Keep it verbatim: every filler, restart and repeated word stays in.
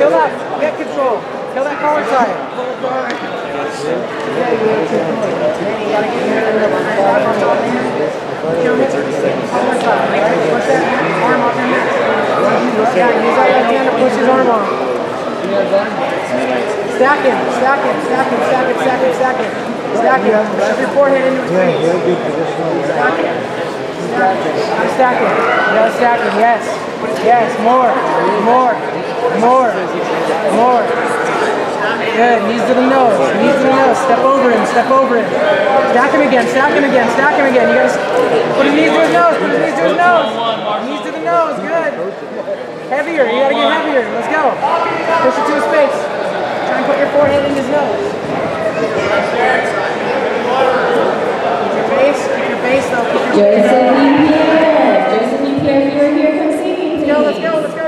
Kill that. Get control. Kill that collar tie. Yeah, you gotta get here. Kill it. Collar tie. Right? Push that arm off your neck. Yeah, use that left hand to push his arm off. Stack him. Stack him. Stack him. Stack him. Stack him. Stack him. Stack him. Shove your forehead into his face. Stack him. Stack him. Stack him. Yeah, stack him. Yes. Yes. More. More. More. More. Good. Knees to the nose. Knees to the nose. Step over him. Step over him. Stack him again. Stack him again. Stack him again. You gotta put his knees to his nose. Put his knees to his nose. Knees to the nose. Good. Heavier. You gotta get heavier. Let's go. Push it to his face. Try and put your forehead in his nose. Keep your face. Keep your face though. Keep your face. Joseph E. Pierre. Joseph E. Pierre, if you're here, come singing, please. Let's go. Let's go. Let's go.